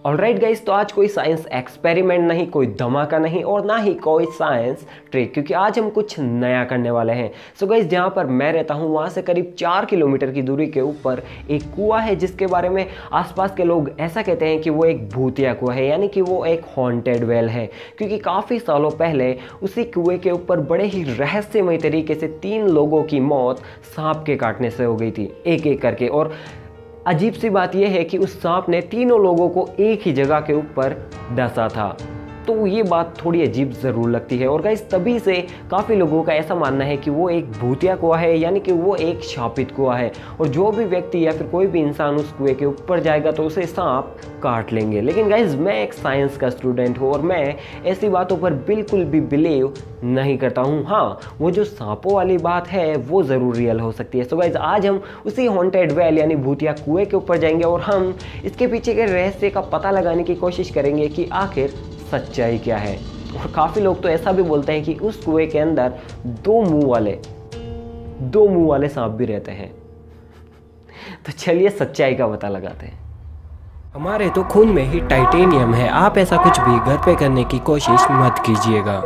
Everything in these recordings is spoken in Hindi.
ऑलराइट गाइस, तो आज कोई साइंस एक्सपेरिमेंट नहीं, कोई धमाका नहीं और ना ही कोई साइंस ट्रिक, क्योंकि आज हम कुछ नया करने वाले हैं। सो गाइस, जहाँ पर मैं रहता हूँ वहाँ से करीब 4 किलोमीटर की दूरी के ऊपर एक कुआं है, जिसके बारे में आसपास के लोग ऐसा कहते हैं कि वो एक भूतिया कुआं है, यानी कि वो एक हॉन्टेड वेल है। क्योंकि काफ़ी सालों पहले उसी कुएं के ऊपर बड़े ही रहस्यमय तरीके से 3 लोगों की मौत सांप के काटने से हो गई थी, एक एक करके। और अजीब सी बात यह है कि उस सांप ने तीनों लोगों को एक ही जगह के ऊपर डसा था। तो ये बात थोड़ी अजीब ज़रूर लगती है। और गाइस, तभी से काफ़ी लोगों का ऐसा मानना है कि वो एक भूतिया कुआं है, यानी कि वो एक शापित कुआं है और जो भी व्यक्ति या फिर कोई भी इंसान उस कुएं के ऊपर जाएगा तो उसे सांप काट लेंगे। लेकिन गाइस, मैं एक साइंस का स्टूडेंट हूँ और मैं ऐसी बातों पर बिल्कुल भी बिलीव नहीं करता हूँ। हाँ, वो जो सांपों वाली बात है वो ज़रूर रियल हो सकती है। सो गाइस, आज हम उसी हॉन्टेड वेल यानी भूतिया कुएं के ऊपर जाएंगे और हम इसके पीछे के रहस्य का पता लगाने की कोशिश करेंगे कि आखिर सच्चाई क्या है। और काफ़ी लोग तो ऐसा भी बोलते हैं कि उस कुएं के अंदर दो मुंह वाले सांप भी रहते हैं। तो चलिए सच्चाई का पता लगाते हैं। हमारे तो खून में ही टाइटेनियम है, आप ऐसा कुछ भी घर पे करने की कोशिश मत कीजिएगा।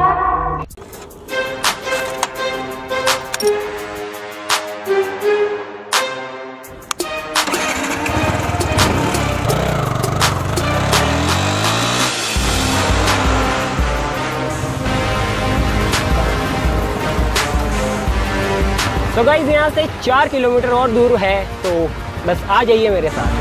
तो गाइस, यहाँ से 4 किलोमीटर और दूर है, तो बस आ जाइए मेरे साथ।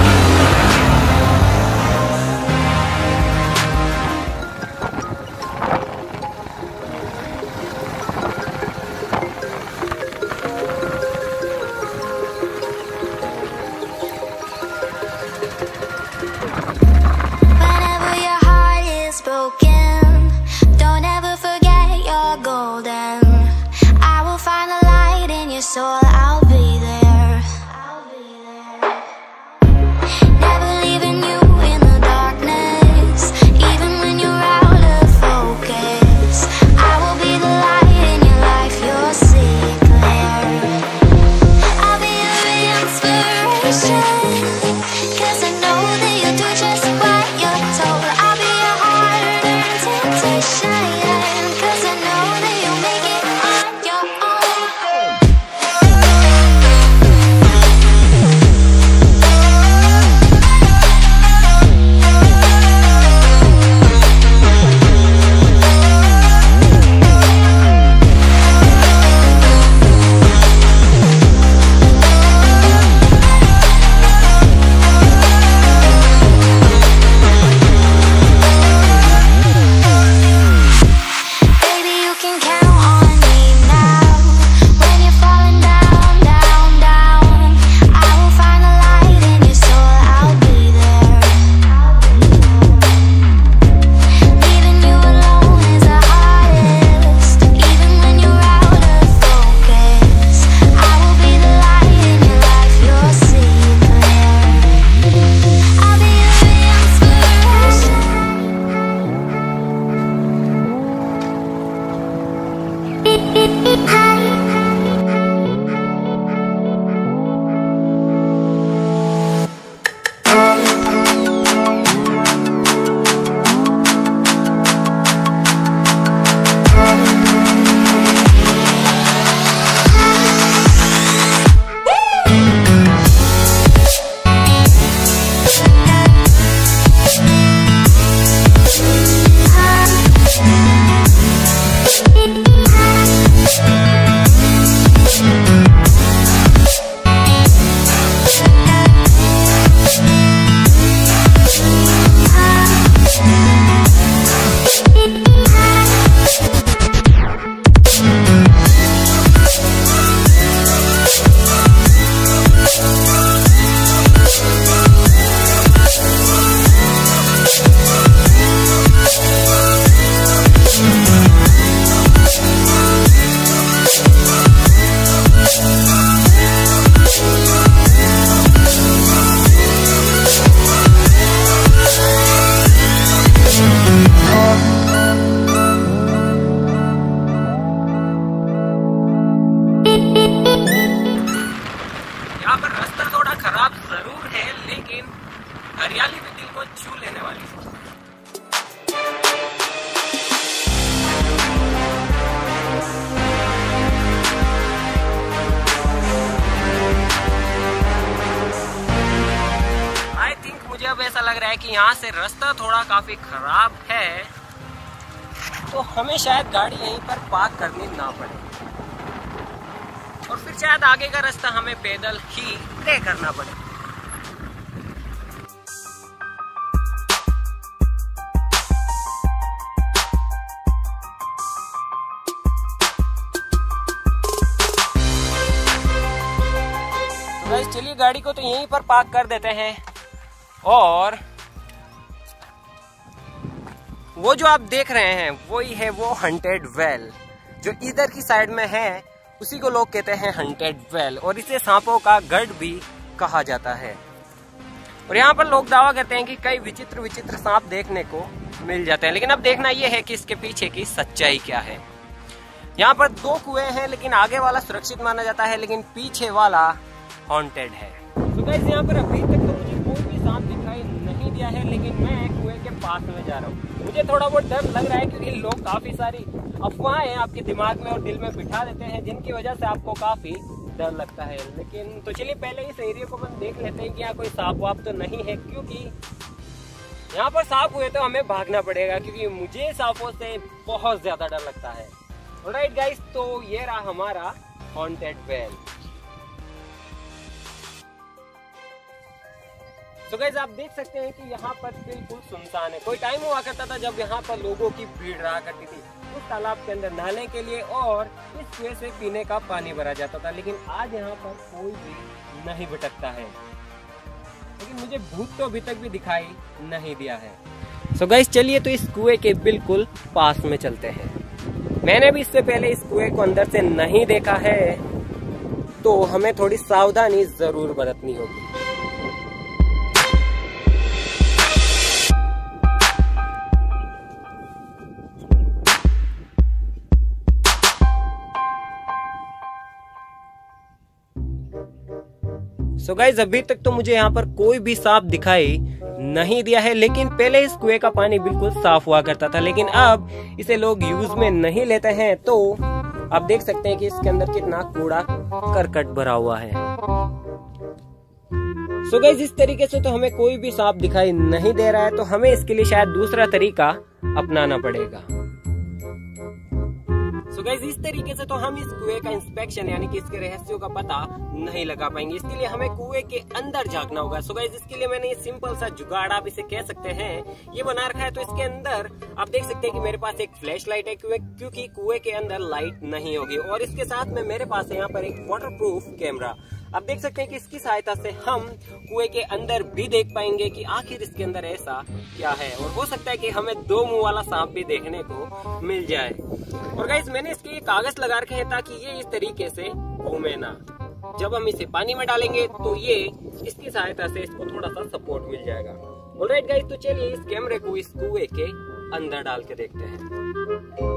So I'll be there. Never leaving you in the darkness, even when you're out of focus. I will be the light in your life, you'll see it clear. I'll be your inspiration, 'cause I know that you'll do just what you're told. I'll be your hard-earned temptation, 'cause I know that you'll make it on your own. यहाँ पर रास्ता थोड़ा खराब जरूर है, लेकिन हरियाली भी दिल को छू लेने वाली। मुझे अब ऐसा लग रहा है कि यहाँ से रास्ता थोड़ा काफी खराब है, तो हमें शायद गाड़ी यहीं पर पार्क करनी ना पड़े और फिर शायद आगे का रास्ता हमें पैदल ही तय करना पड़े। तो गाइस चलिए गाड़ी को तो यहीं पर पार्क कर देते हैं, और वो जो आप देख रहे हैं वही है वो हंटेड वेल जो इधर की साइड में है, उसी को लोग कहते हैं हंटेड वेल, और इसे सांपों का गढ़ भी कहा जाता है। और यहाँ पर लोग दावा करते हैं कि कई विचित्र विचित्र सांप देखने को मिल जाते हैं, लेकिन अब देखना यह है कि इसके पीछे की सच्चाई क्या है। यहाँ पर 2 कुएं हैं, लेकिन आगे वाला सुरक्षित माना जाता है, लेकिन पीछे वाला हॉन्टेड है। तो गाइस यहाँ पर अभी तक तो मुझे कोई भी सांप दिखाई नहीं दिया है, लेकिन मैं कुएं के पास में जा रहा हूँ। मुझे थोड़ा बहुत डर लग रहा है क्योंकि लोग काफी सारी अफवाहें आपके दिमाग में और दिल में बिठा देते हैं, जिनकी वजह से आपको काफी डर लगता है। लेकिन तो चलिए पहले इस एरिया को हम देख लेते हैं कि यहाँ कोई सांप वाप तो नहीं है, क्योंकि यहाँ पर सांप हुए तो हमें भागना पड़ेगा, क्योंकि मुझे सांपों से बहुत ज्यादा डर लगता है। ऑलराइट गाइस, तो ये रहा हमारा हॉन्टेड वेल। तो गाइस आप देख सकते हैं कि यहाँ पर बिल्कुल सुनसान है। कोई टाइम हुआ करता था जब यहाँ पर लोगों की भीड़ रहा करती थी उस तालाब के अंदर नहाने के लिए, और इस कुएं से पीने का पानी भरा जाता था, लेकिन आज यहाँ पर कोई भी नहीं भटकता है। लेकिन मुझे भूत तो अभी तक भी दिखाई नहीं दिया है। सो गाइस चलिए तो इस कुएं के बिल्कुल पास में चलते हैं। मैंने भी इससे पहले इस कुएं को अंदर से नहीं देखा है, तो हमें थोड़ी सावधानी जरूर बरतनी होगी। सो गाइज अभी तक तो मुझे यहाँ पर कोई भी सांप दिखाई नहीं दिया है, लेकिन पहले इस कुएं का पानी बिल्कुल साफ हुआ करता था, लेकिन अब इसे लोग यूज में नहीं लेते हैं। तो आप देख सकते हैं कि इसके अंदर कितना कूड़ा करकट भरा हुआ है। सो गाइज इस तरीके से तो हमें कोई भी सांप दिखाई नहीं दे रहा है, तो हमें इसके लिए शायद दूसरा तरीका अपनाना पड़ेगा। सो गाइस इस तरीके से तो हम इस कुएं का इंस्पेक्शन यानी कि इसके रहस्यों का पता नहीं लगा पाएंगे। इसके लिए हमें कुएं के अंदर झांकना होगा। सो गाइस इसके लिए मैंने ये सिंपल सा जुगाड़ आप इसे कह सकते हैं ये बना रखा है। तो इसके अंदर आप देख सकते हैं कि मेरे पास एक फ्लैश लाइट है, क्योंकि कुएं के अंदर लाइट नहीं होगी, और इसके साथ में मेरे पास है यहाँ पर एक वाटरप्रूफ कैमरा। आप देख सकते हैं कि इसकी सहायता से हम कुएं के अंदर भी देख पाएंगे कि आखिर इसके अंदर ऐसा क्या है, और हो सकता है कि हमें 2 मुंह वाला सांप भी देखने को मिल जाए। और गाइस मैंने इसके ये कागज लगा रखे हैं ताकि ये इस तरीके से घूमे ना। जब हम इसे पानी में डालेंगे तो ये इसकी सहायता से इसको थोड़ा सा सपोर्ट मिल जाएगा। ऑलराइट गाइस, तो चलिए इस कैमरे को इस कुएं के अंदर डाल के देखते हैं।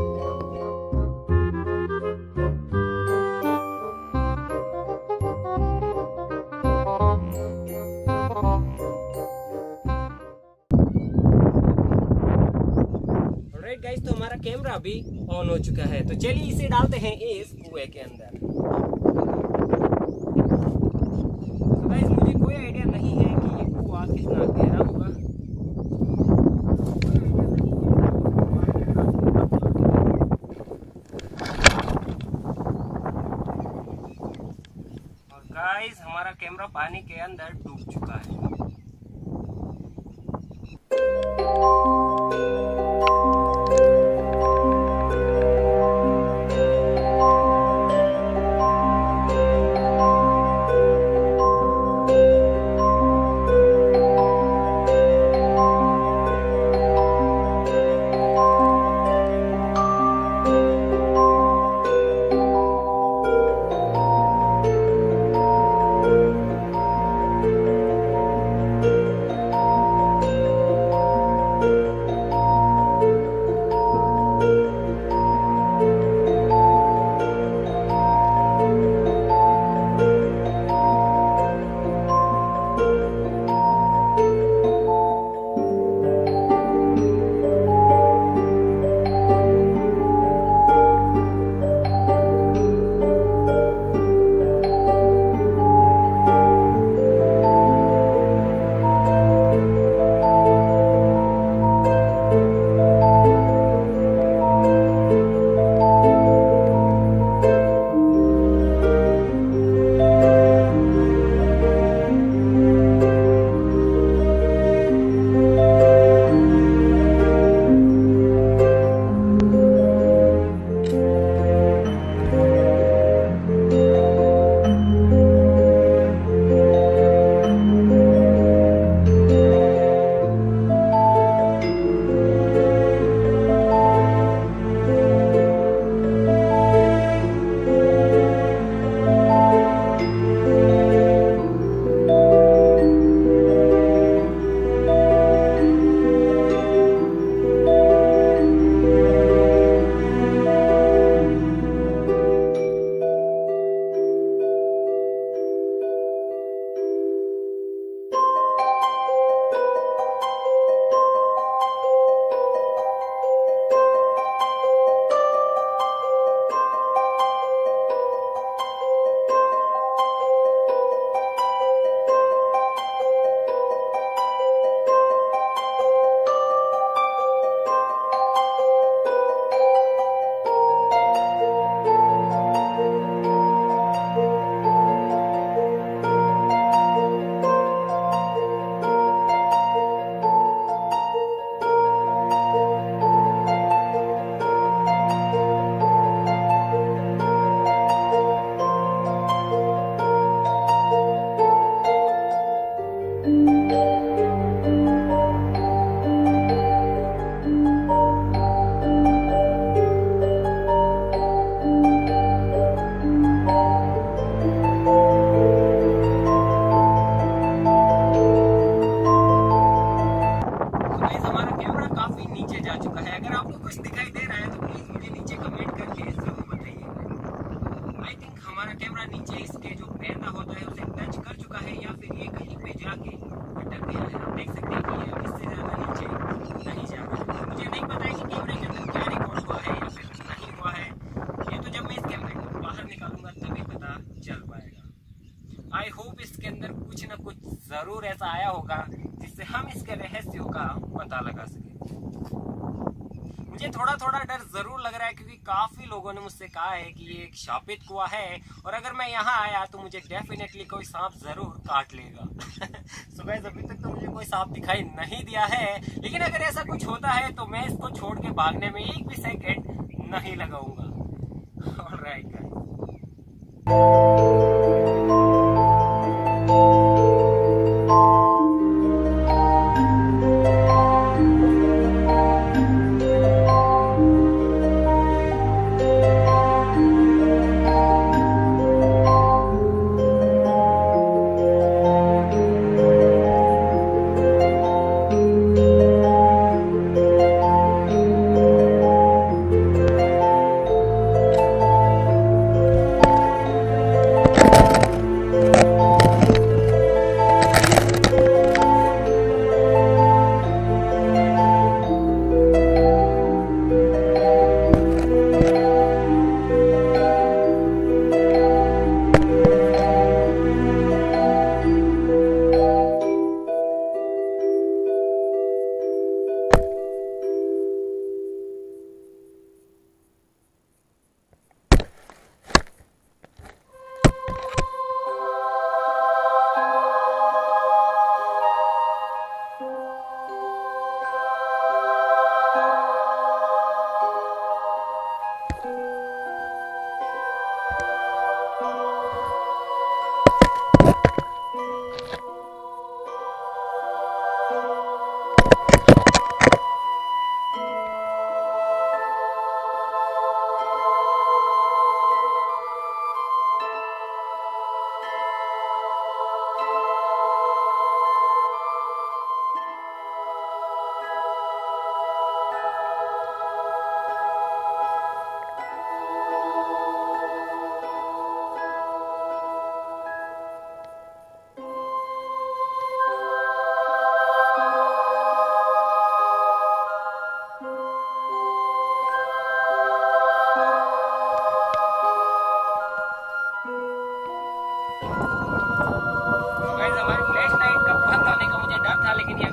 गाइस तो हमारा कैमरा भी ऑन हो चुका है, तो चलिए इसे डालते हैं इस कुएं के अंदर। तो गाइस मुझे कोई आइडिया नहीं है कि ये कुआं कितना गहरा होगा। और गाइस हमारा कैमरा पानी के अंदर डूब चुका है। कुछ दिखाई दे रहा है तो प्लीज मुझे नीचे कमेंट करके जरूर बताइए। आई थिंक हमारा कैमरा नीचे इसके जो पैदा होता है उसे टच कर चुका है या फिर ये कहीं पे जाके अटक गया है। आप देख सकते हैं कि ये इससे ज्यादा नीचे नहीं जा रहा है। मुझे नहीं पता है कि कैमरे के अंदर क्या रिकॉर्ड हुआ है या फिर नहीं हुआ है, ये तो जब मैं इस कैमरे को बाहर निकालूंगा तभी पता चल पाएगा। आई होप इसके अंदर कुछ ना कुछ जरूर ऐसा आया होगा जिससे हम इसके रहस्यों का पता लगा सके। मुझे थोड़ा थोड़ा डर जरूर लग रहा है क्योंकि काफी लोगों ने मुझसे कहा है कि ये एक शापित कुआं है और अगर मैं यहाँ आया तो मुझे डेफिनेटली कोई सांप जरूर काट लेगा। सो गाइस अभी तक तो मुझे कोई सांप दिखाई नहीं दिया है, लेकिन अगर ऐसा कुछ होता है तो मैं इसको छोड़ के भागने में एक भी सेकंड नहीं लगाऊंगा। Alright guys.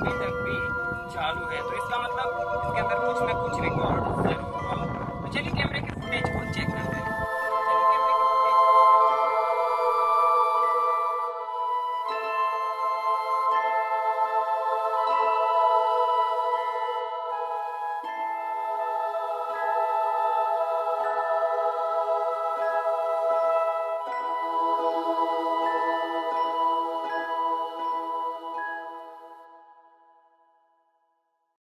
चालू है तो इसका मतलब इसके अंदर कुछ ना कुछ रिकॉर्ड जरूर होगा। तो चलिए